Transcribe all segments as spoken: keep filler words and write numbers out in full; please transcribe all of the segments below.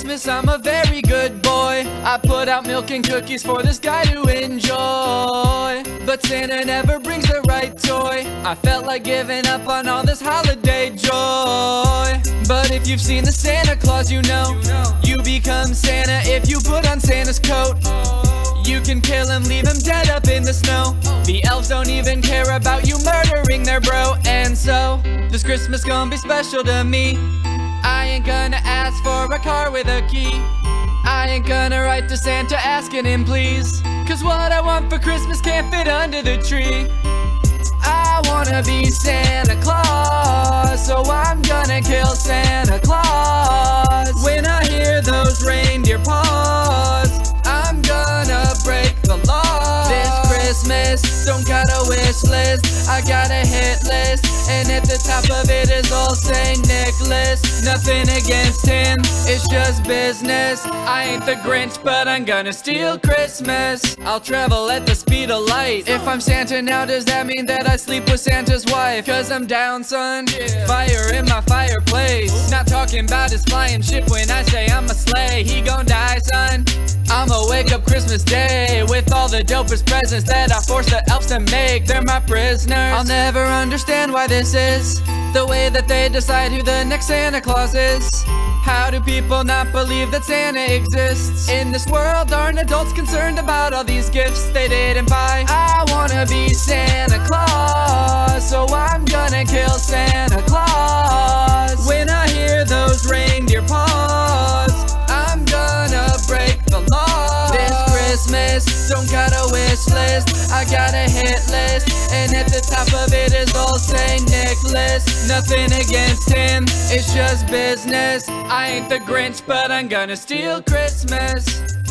Christmas I'm a very good boy. I put out milk and cookies for this guy to enjoy, but Santa never brings the right toy. I felt like giving up on all this holiday joy. But if you've seen the Santa Claus, you know you become Santa if you put on Santa's coat. You can kill him, leave him dead up in the snow. The elves don't even care about you murdering their bro. And so, this Christmas gonna be special to me. I ain't gonna ask for a car with a key. I ain't gonna write to Santa asking him please, cause what I want for Christmas can't fit under the tree. I wanna be Santa Claus, so I'm gonna kill Santa Claus. When I hear those reindeer paws, I'm gonna break the law. This Christmas, don't got a wish list, I got a hit list, and at the top of it is old Saint Nicholas. Nothing against him, it's just business. I ain't the Grinch, but I'm gonna steal Christmas. I'll travel at the speed of light. If I'm Santa now, does that mean that I sleep with Santa's wife? Cause I'm down, son. Fire in my fireplace. Not talking about his flying ship when I say I'm a sleigh. He gon' die, son. I'ma wake up Christmas Day with all the dopest presents that I force the elves to make. They're my prisoners. I'll never understand why this is the way that they decide who the next Santa Claus is. How do people not believe that Santa exists? In this world, aren't adults concerned about all these gifts they didn't buy? I wanna be Santa Claus, so I'm gonna kill Santa Claus. When I hear those reindeer paws, I'm gonna break the law. This Christmas, don't got a wish list, I got a hit list, and at the top of it is old Saint Nicholas. Nothing against him, it's just business. I ain't the Grinch, but I'm gonna steal Christmas.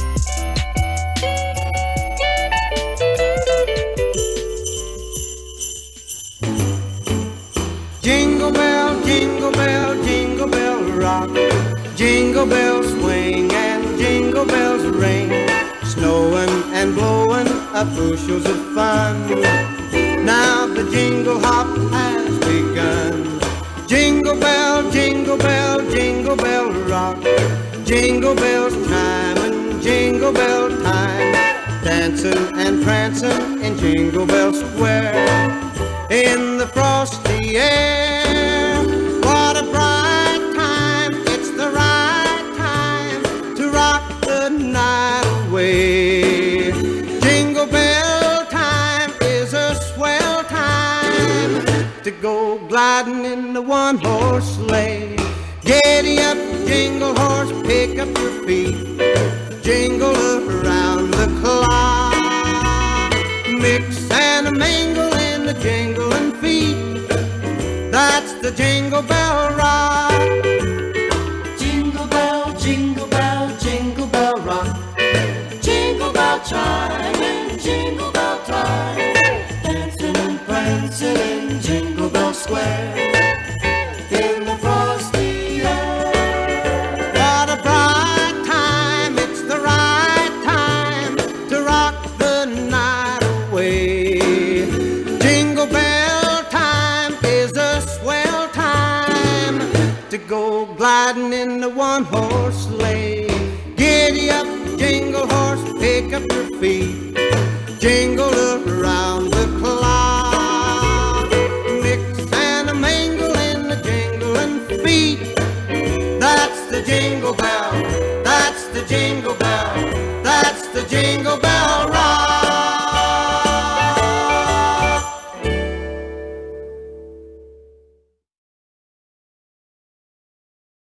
Jingle bell, jingle bell, jingle bell rock. Jingle bells swing and jingle bells ring. Snowing and blowing up bushels of fun. Now the jingle hop has begun. Jingle bell, jingle bell, jingle bell rock. Jingle bells chime and jingle bell time. Dancing and prancing in Jingle Bell Square. In the frosty air, what a bright time. It's the right time to rock the night away. Jingle bell time is a swell time to go gliding in the one-horse sleigh. Giddy up, jingle horse, pick up your feet. Jingle around the clock. Mix and a mingle in the jingling feet. That's the Jingle Bell Rock. Jingle bell, jingle bell, jingle bell rock. Jingle bell chime and jingle bell time. Dancing and prancing in Jingle Bell Square. In the frosty air. What a bright time, it's the right time to rock the night away. Jingle bell time is a swell time to go gliding in the one-horse sleigh. Giddy up, jingle horse, pick up your feet. Jingle around the clock. Mix and a mingle in the jingling feet. That's the jingle bell, that's the jingle bell, that's the jingle bell.